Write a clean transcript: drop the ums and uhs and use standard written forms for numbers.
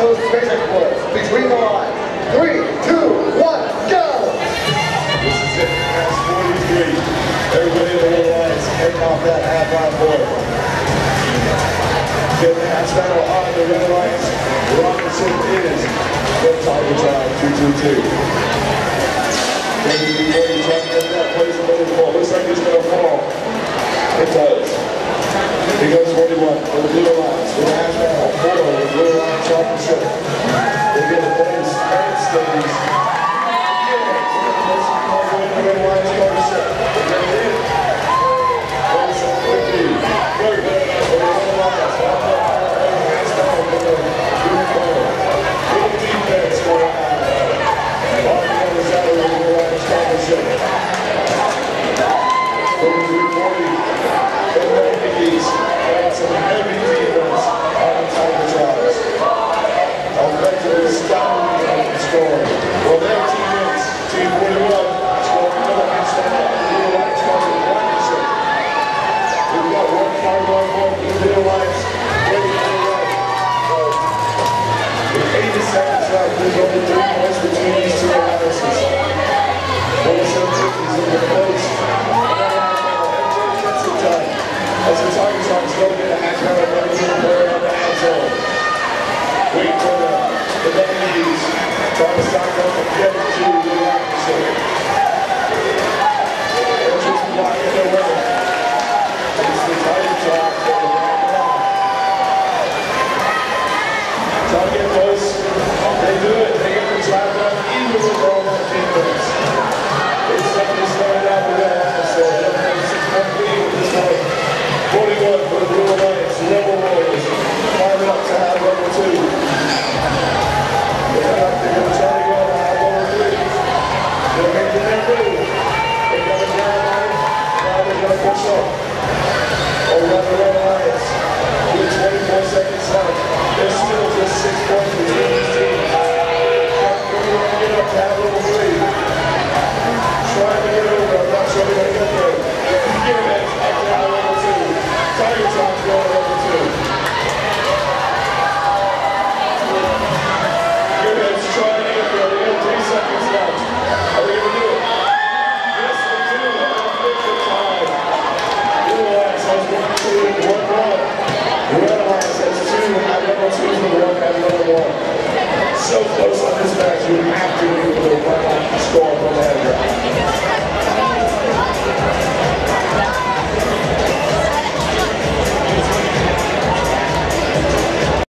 those physics words between the lines. 3, 2, 1, go! This is it, that's 43. Everybody in the little lines, heading off that half-line board. Get the half battle on the red lines. Robinson is the target time, 222. Maybe before you try to get that place a little ball. Looks like it's going to fall. It does. He goes 41 for the blue lines. With the half battle, 4 with the blue lines, championship. They get the base and stays. The red lines, championship. They get it in. 47-50. Good. There's only 3 points between these two analyses. 47-50 is in the close. Everybody gets it done. As the target time still get a half hour right to the player on the end zone. Wait for the ladies. Trying to stock up and get it to the opposite. They're just blocking their way. It's the target time for the back line. Target close. They do it. They get the drive up even with all that defense. It's definitely started out with that episode. They're going to 6-point lead at this point. 41 for the Blue Alliance. Rebel Warriors. Climbing up to half level 2. They're going to try to go to half level 3. They're making their move. They got a ground line. Now they're going to push up. Over on the Red Alliance. With 24 seconds left. There's still just 6 points between these teams. Get up to half level 3. Trying to get over, I'm not sure they're going to get there. Give it up to half level 2. Tiger Top's going to level 2. Give it, trying to get there. They got 3 seconds left. Are they going to do it? Yes, they do. They're time. Blue Alliance has 1-2, 1-1. Red Alliance has 2 half level 2s and 1 half level 1. So close on this match, you have to be able to run out the score from that.